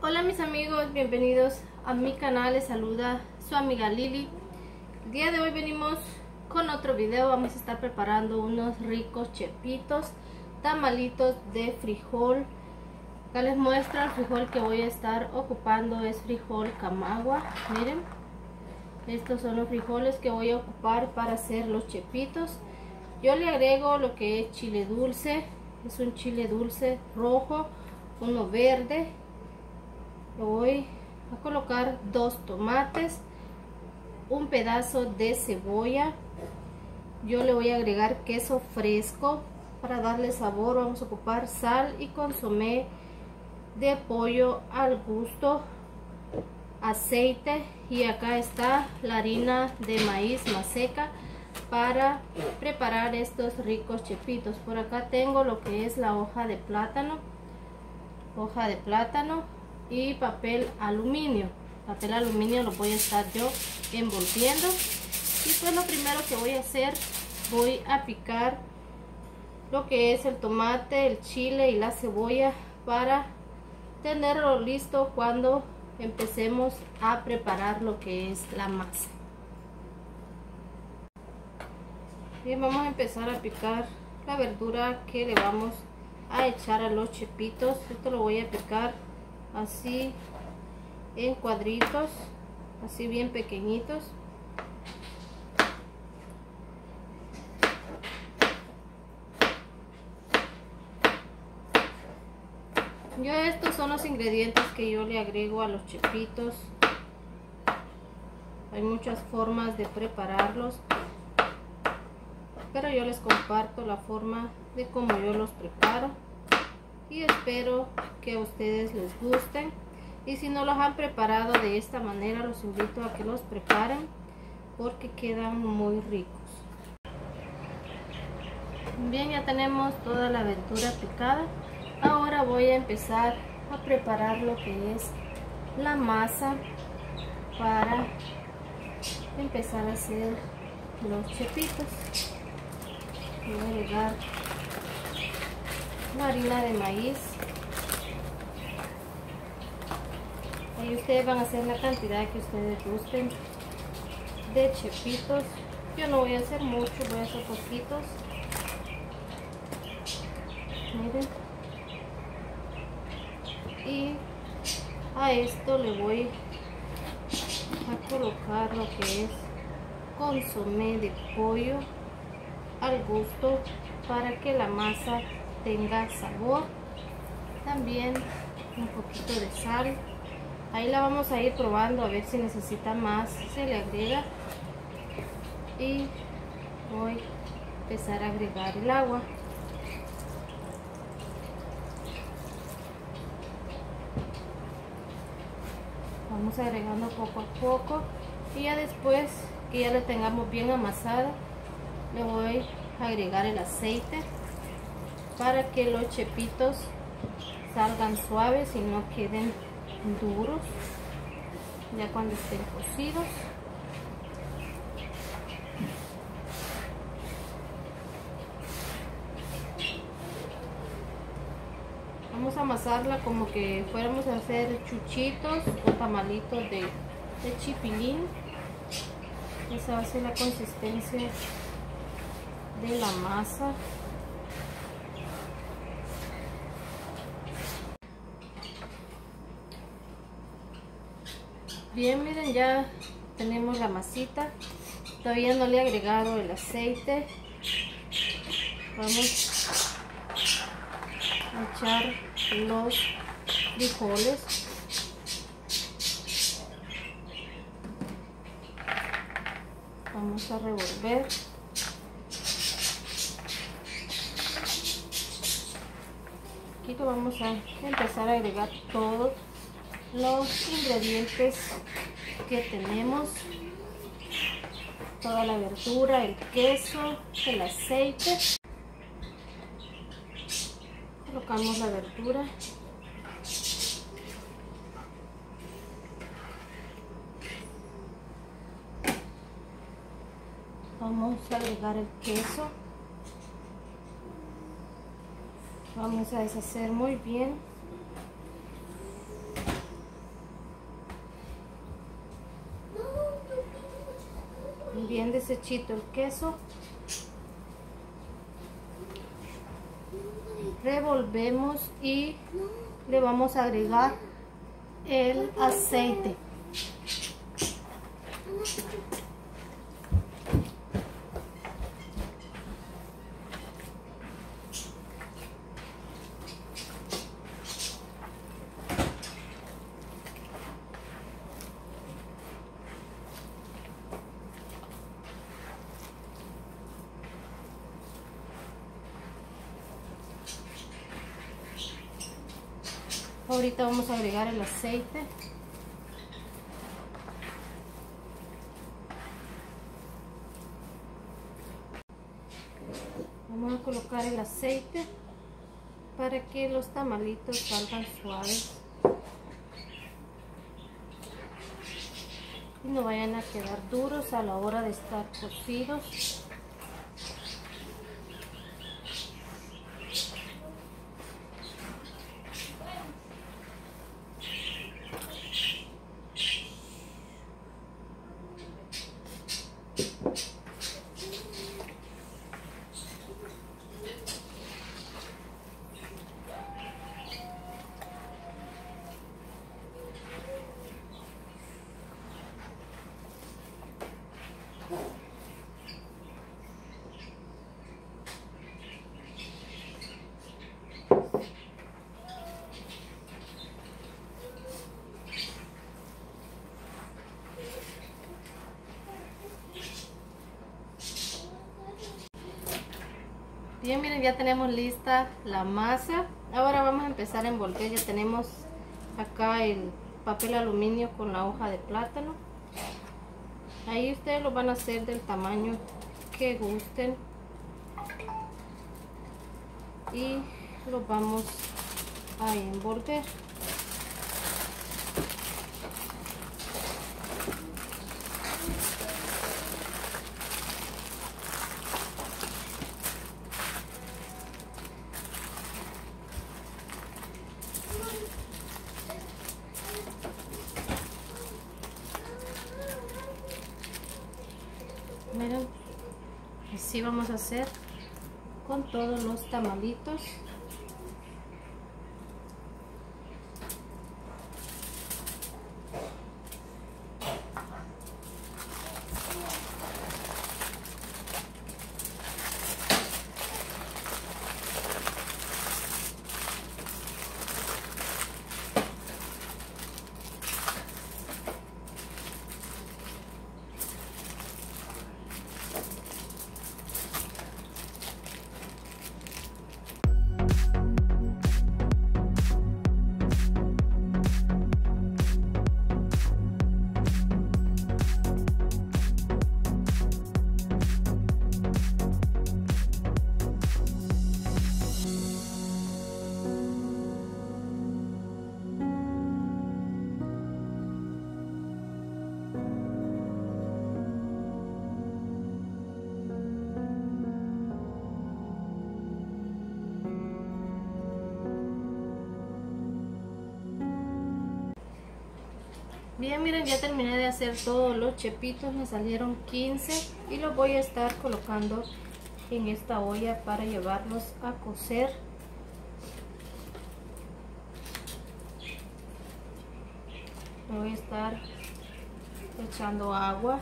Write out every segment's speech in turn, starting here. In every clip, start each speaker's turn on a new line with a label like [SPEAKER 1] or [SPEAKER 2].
[SPEAKER 1] Hola mis amigos, bienvenidos a mi canal, les saluda su amiga Lili. El día de hoy venimos con otro video. Vamos a estar preparando unos ricos chepitos, tamalitos de frijol. Acá les muestro el frijol que voy a estar ocupando, es frijol camagua. Miren, estos son los frijoles que voy a ocupar para hacer los chepitos. Yo le agrego lo que es chile dulce, es un chile dulce rojo, uno verde. Le voy a colocar 2 tomates, un pedazo de cebolla. Yo le voy a agregar queso fresco para darle sabor. Vamos a ocupar sal y consomé de pollo al gusto, aceite, y acá está la harina de maíz maseca para preparar estos ricos chepitos. Por acá tengo lo que es la hoja de plátano y papel aluminio. Papel aluminio lo voy a estar yo envolviendo. Y pues lo primero que voy a hacer, voy a picar lo que es el tomate, el chile y la cebolla para tenerlo listo cuando empecemos a preparar lo que es la masa. Bien, vamos a empezar a picar la verdura que le vamos a echar a los chepitos. Esto lo voy a picar así en cuadritos, así bien pequeñitos. Estos son los ingredientes que yo le agrego a los chepitos. Hay muchas formas de prepararlos, pero yo les comparto la forma de cómo yo los preparo y espero que a ustedes les gusten. Y si no los han preparado de esta manera, los invito a que los preparen porque quedan muy ricos. Bien, ya tenemos toda la verdura picada. Ahora voy a empezar a preparar lo que es la masa para empezar a hacer los chepitos. Voy a agregar la harina de maíz. Ahí ustedes van a hacer la cantidad que ustedes gusten de chepitos. Yo no voy a hacer mucho, voy a hacer poquitos. Miren. Y a esto le voy a colocar lo que es consomé de pollo al gusto para que la masa tenga sabor. También un poquito de sal. Ahí la vamos a ir probando a ver si necesita más, se le agrega. Y voy a empezar a agregar el agua. Vamos agregando poco a poco y ya después que ya lo tengamos bien amasado, le voy a agregar el aceite para que los chepitos salgan suaves y no queden duros ya cuando estén cocidos. Vamos a amasarla como que fuéramos a hacer chuchitos o tamalitos de chipilín. Esa va a ser la consistencia de la masa. Bien, miren, ya tenemos la masita. Todavía no le he agregado el aceite. Vamos a echar los frijoles. Vamos a revolver. Aquí lo vamos a empezar a agregar todos los ingredientes que tenemos, toda la verdura, el queso, el aceite. Colocamos la verdura. Vamos a agregar el queso. Vamos a deshacer muy bien bien deshechito el queso. Revolvemos y le vamos a agregar el aceite. Ahorita vamos a agregar el aceite. Vamos a colocar el aceite para que los tamalitos salgan suaves y no vayan a quedar duros a la hora de estar cocidos. Bien, miren, ya tenemos lista la masa. Ahora vamos a empezar a envolver. Ya tenemos acá el papel aluminio con la hoja de plátano. Ahí ustedes lo van a hacer del tamaño que gusten. Y lo vamos a envolver. Miren, así vamos a hacer con todos los tamalitos. Bien, miren, ya terminé de hacer todos los chepitos, me salieron 15 y los voy a estar colocando en esta olla para llevarlos a cocer. Le voy a estar echando agua.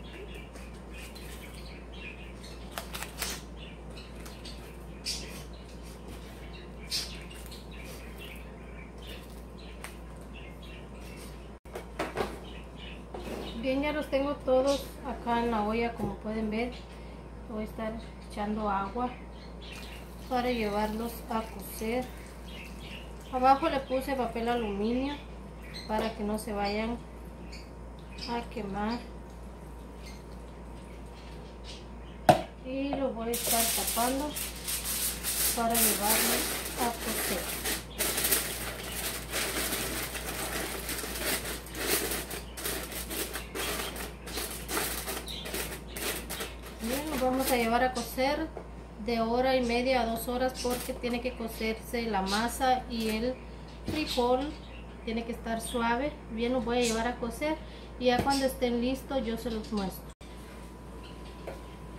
[SPEAKER 1] Bien, ya los tengo todos acá en la olla, como pueden ver. Voy a estar echando agua para llevarlos a cocer. Abajo le puse papel aluminio para que no se vayan a quemar. Y lo voy a estar tapando para llevarlos a cocer. Bien, los vamos a llevar a cocer de 1:30 a 2 horas porque tiene que cocerse la masa y el frijol tiene que estar suave. Bien, los voy a llevar a cocer y ya cuando estén listos yo se los muestro.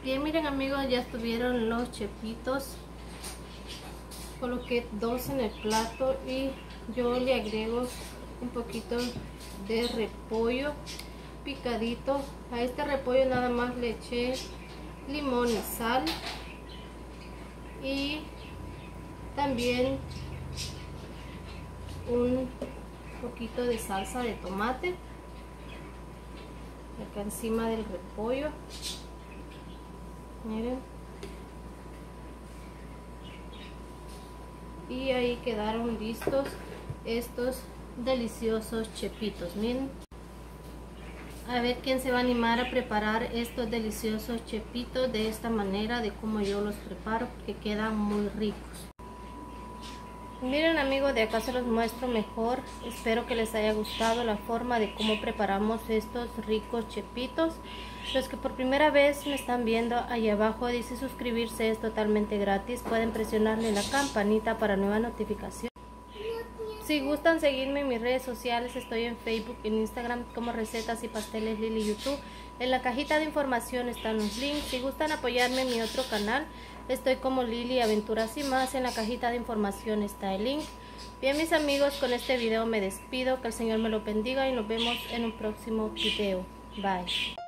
[SPEAKER 1] Bien, miren amigos, ya estuvieron los chepitos. Coloqué 2 en el plato y yo le agrego un poquito de repollo picadito. A este repollo nada más le eché limón y sal, y también un poquito de salsa de tomate acá encima del repollo. Miren, y ahí quedaron listos estos deliciosos chepitos. Miren, a ver quién se va a animar a preparar estos deliciosos chepitos de esta manera, de como yo los preparo, porque quedan muy ricos. Miren amigos, de acá se los muestro mejor. Espero que les haya gustado la forma de cómo preparamos estos ricos chepitos. Los que por primera vez me están viendo, ahí abajo dice suscribirse, es totalmente gratis. Pueden presionarle la campanita para nueva notificación. Si gustan seguirme en mis redes sociales, estoy en Facebook, en Instagram como Recetas y Pasteles Lili YouTube. En la cajita de información están los links. Si gustan apoyarme en mi otro canal, estoy como Lili Aventuras y Más. En la cajita de información está el link. Bien mis amigos, con este video me despido. Que el Señor me lo bendiga y nos vemos en un próximo video. Bye.